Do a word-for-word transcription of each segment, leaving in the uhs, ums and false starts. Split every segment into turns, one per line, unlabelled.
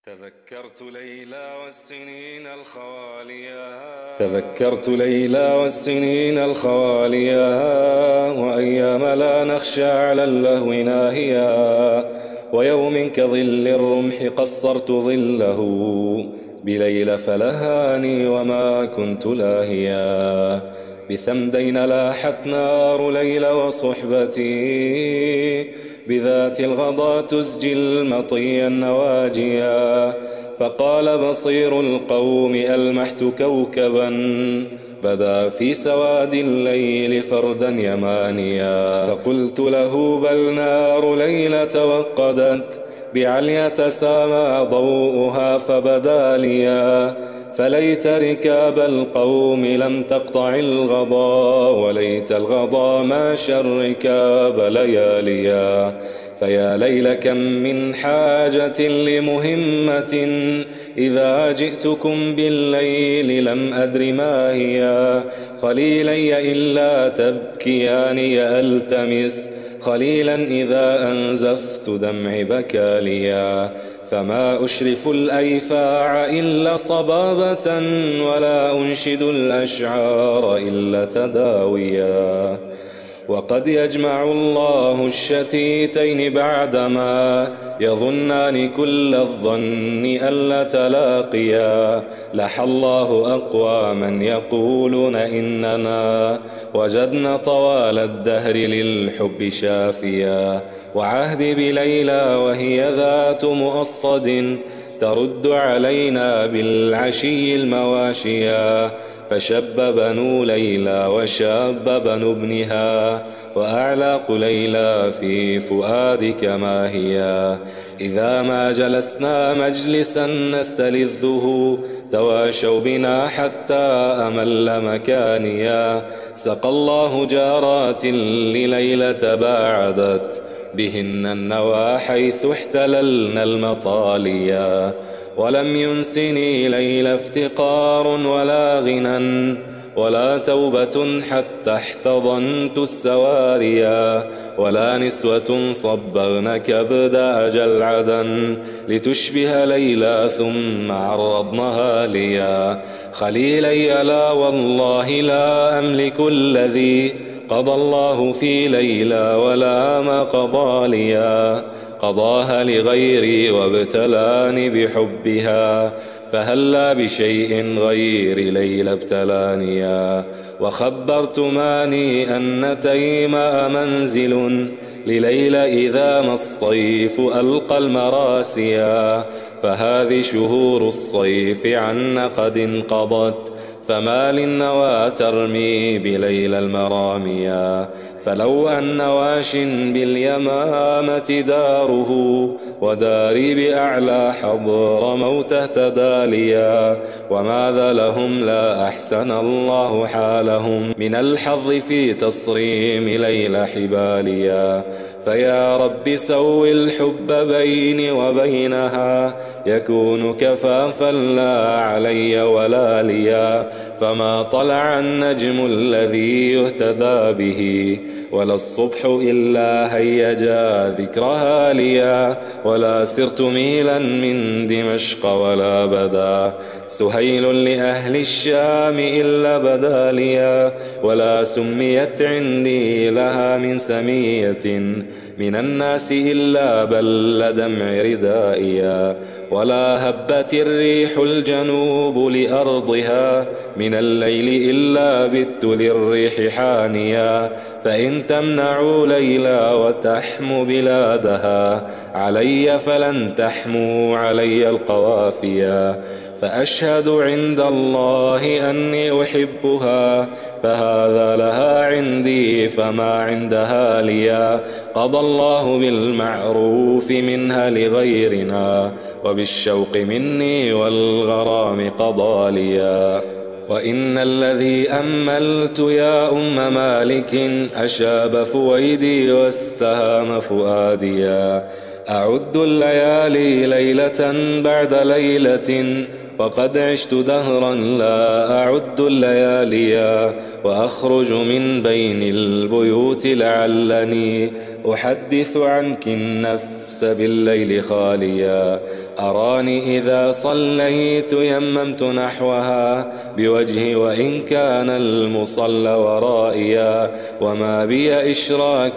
تذكرت ليلى والسنين الخواليا تذكرت ليلى والسنين الخواليا وأيام لا نخشى على اللهو ناهيا، ويوم كظل الرمح قصرت ظله بليل فلهاني وما كنت لاهيا. بثمدين لاحت نار ليل وصحبتي، بذات الغضا تزجي المطي النواجيا. فقال بصير القوم ألمحت كوكبا بدا في سواد الليل فردا يمانيا. فقلت له بل نار ليل توقدت بعلية سما ضوءها فبدا ليا. فليت ركاب القوم لم تقطع الغضا، وليت الغضا ماشى الركاب لياليا. فيا ليل كم من حاجة لمهمة إذا جئتكم بالليل لم أدر ما هي. خليلي إلا تبكياني ألتمس خليلا إذا أنزفت دمعي بكاليا. فما أشرف الأيفاع إلا صبابة، ولا أنشد الأشعار إلا تداويا. وقد يجمع الله الشتيتين بعدما يظنان كل الظن ألا تلاقيا. لحى الله أقواما يقولون إننا وجدنا طوال الدهر للحب شافيا. وعهدي بليلى وهي ذات مؤصد ترد علينا بالعشي المواشيا. فشب بنو ليلى وشاب بنو ابنها، وأعلاق ليلى في فؤادك ما هي. إذا ما جلسنا مجلسا نستلذه تواشوا بنا حتى أمل مكانيا. سقى الله جارات لليلة باعدت بهن النوى حيث احتللنا المطاليا. ولم ينسني ليل افتقار ولا غنى ولا توبة حتى احتضنت السواريا. ولا نسوة صبغن كبد أجل عدن لتشبه ليلى ثم عرضنها ليا. خليلي لا والله لا أملك الذي قضى الله في ليلى ولا ما قضى ليا. قضاها لغيري وابتلاني بحبها، فهلا بشيء غير ليلى ابتلانيا. وخبرت ماني أن تيماء منزل لليلى إذا ما الصيف ألقى المراسيا. فهذه شهور الصيف عنا قد انقضت، فما للنوى ترمي بليلى المراميا. فلو أن واش باليمامة داره وداري بأعلى حضر موته تداليا. وماذا لهم لا أحسن الله حالهم من الحظ في تصريم ليلى حباليا. فيا رب سوي الحب بيني وبينها يكون كفافا لا علي ولا ليا. فما طلع النجم الذي يهتدى به، ولا الصبح إلا هيجا ذكرها ليا. ولا سرت ميلا من دمشق ولا بدا سهيل لأهل الشام إلا بدا ليا. ولا سميت عندي لها من سمية من الناس إلا بل دمع ردائيا. ولا هبت الريح الجنوب لأرضها من الليل إلا بت للريح حانيا. فإن تمنعوا ليلى وتحموا بلادها علي فلن تحموا علي القوافيا. فأشهد عند الله أني أحبها، فهذا لها عندي فما عندها ليا. قضى الله بالمعروف منها لغيرنا، وبالشوق مني والغرام قضى ليا. وإن الذي أملت يا أم مالك أشاب فويدي واستهام فؤاديا. أعد الليالي ليلة بعد ليلة وقد عشت دهرا لا أعد اللياليا. وأخرج من بين البيوت لعلني أحدث عنك النف النفس بالليل خاليا. أراني إذا صليت يممت نحوها بوجهي وإن كان المصلى ورائيا. وما بي إشراك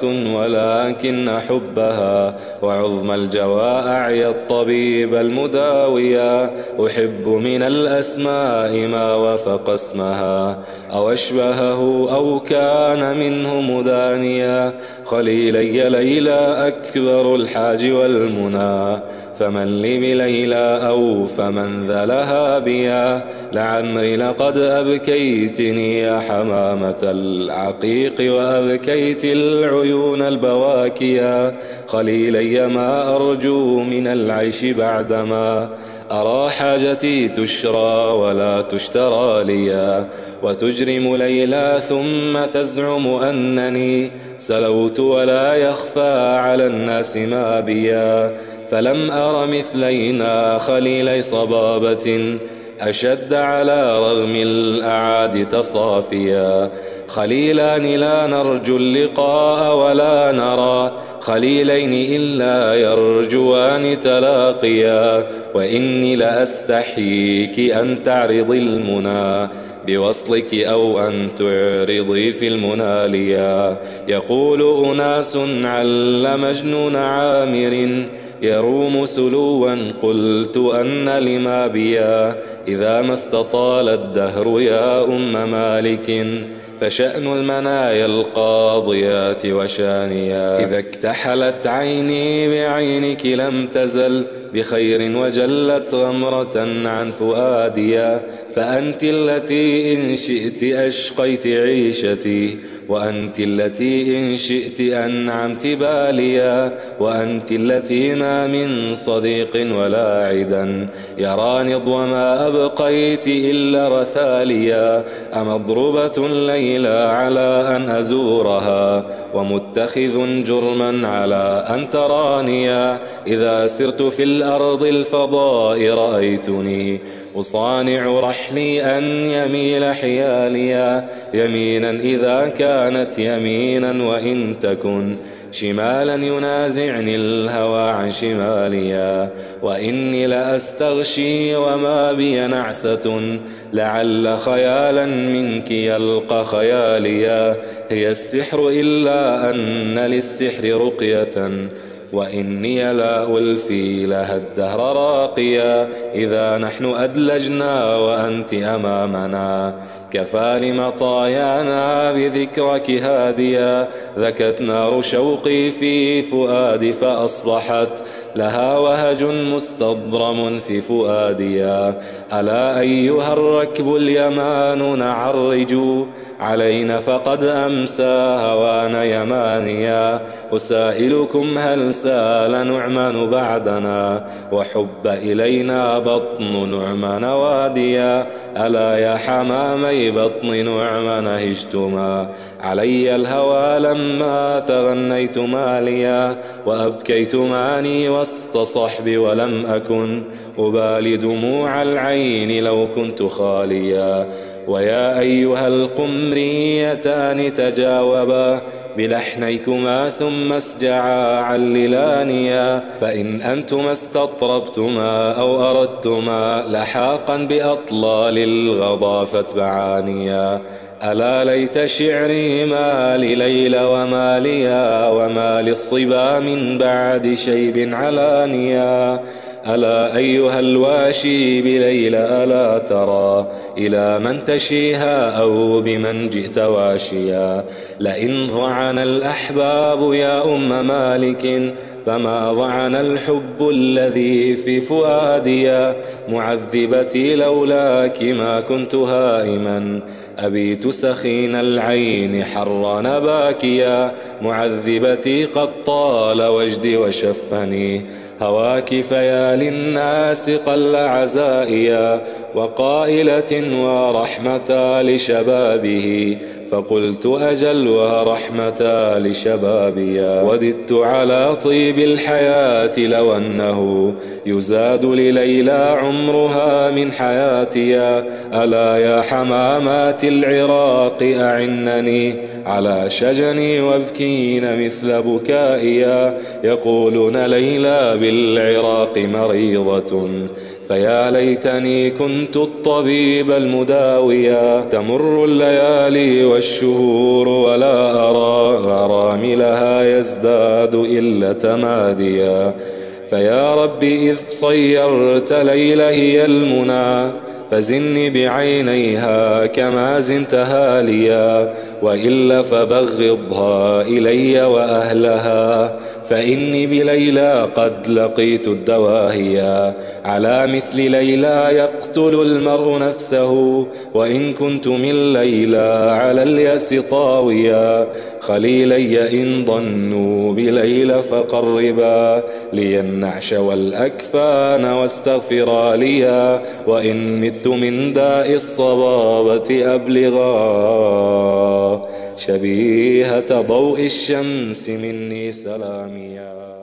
ولكن حبها وعظم الجوى أعيا الطبيب المداويا. أحب من الأسماء ما وافق اسمها أو أشبهه أو كان منه مدانيا. خليلي ليلى أكبر الحاج والمنى فمن لي بليلى أو فمن ذا لها بيا. لعمري لقد أبكيتني يا حمامة العقيق وأبكيت العيون البواكيا. خليلي ما أرجو من العيش بعدما أرى حاجتي تشرى ولا تشترى ليا. وتجرم ليلى ثم تزعم أنني سلوت ولا يخفى على الناس ما بيا. فلم أر مثلينا خليلي صبابة أشد على رغم الأعادي تصافيا. خليلان لا نرجو اللقاء ولا نرى خليلين إلا يرجوان تلاقيا. وإني لأستحييك أن تعرضي المنى بوصلك أو أن تعرضي في المناليا. يقول أناس عل مجنون عامر يروم سلوا قلت أن لما بيا. إذا ما استطال الدهر يا أم مالك فشأن المنايا القاضيات وشانيا. إذا اكتحلت عيني بعينك لم تزل بخير وجلت غمرة عن فؤاديا. فأنت التي إن شئت أشقيت عيشتي وأنت التي إن شئت أنعمت باليا. وأنت التي ما من صديق ولا عدا يرى نضو ما أبقيت إلا رثاليا. أمضربة ليلى على أن أزورها ومتخذ جرما على أن ترانيا. إذا سرت في الأرض الفضاء رأيتني أصانع رحلي أن يميل حياليا. يمينا إذا كانت يمينا وإن تكن شمالا ينازعني الهوى عن شماليا. وإني لأستغشي وما بي نعسة لعل خيالا منك يلقى خياليا. هي السحر إلا أن للسحر رقية وإني لا ألفي لها الدهر راقيا. إذا نحن أدلجنا وأنت أمامنا كفى لمطايانا بذكرك هاديا. ذكت نار شوقي في فؤادي فأصبحت لها وهج مستضرم في فؤاديا. ألا أيها الركب اليمان نعرج علينا فقد أمسى هوانا يمانيا. أسائلكم هل سال نعمان بعدنا وحب إلينا بطن نعمان واديا. ألا يا حمامي بطن نعمان هجتما علي الهوى لما تغنيت ماليا. وأبكيت ماني وسط صحبي ولم أكن أبالي دموع العين لو كنت خاليا. ويا أيها القمريتان تجاوبا بلحنيكما ثم اسجعا عللانيا. فإن أنتما استطربتما أو أردتما لحاقا بأطلال الغضا فاتبعانيا. ألا ليت شعري ما لليلى وما ليا وما للصبا من بعد شيب علانيا. ألا أيها الواشي بليلى ألا ترى إلى من تشيها أو بمن جئت واشيا. لئن ضعن الأحباب يا أم مالك فما ضعن الحب الذي في فؤاديا. معذبتي لولاك ما كنت هائما أبيت سخين العين حرا باكيا. معذبتي قد طال وجدي وشفني هواك فيا للناس قل عزائيا. وقائلة ورحمة لشبابه فقلت أجلها رحمتا لشبابيا. وددت على طيب الحياة لو أنه يزاد لليلى عمرها من حياتيا. ألا يا حمامات العراق أعنني على شجني وابكين مثل بكائيا. يقولون ليلى بالعراق مريضة فيا ليتني كنت الطبيب المداويا. تمر الليالي والشهور ولا أرى غراملها يزداد إلا تماديا. فيا رب إذ صيرت ليلى هي المنى فزني بعينيها كما زنتها ليا. وإلا فبغضها إلي وأهلها فإني بليلى قد لقيت الدواهيا. على مثل ليلى يقتل المرء نفسه وإن كنت من ليلى على اليأس طاويا. خليلي إن ظنوا بليلى فقربا لي النعش والأكفان واستغفرا ليا. وإن مت من داء الصبابة أبلغا شبيهة ضوء الشمس مني سلاميا.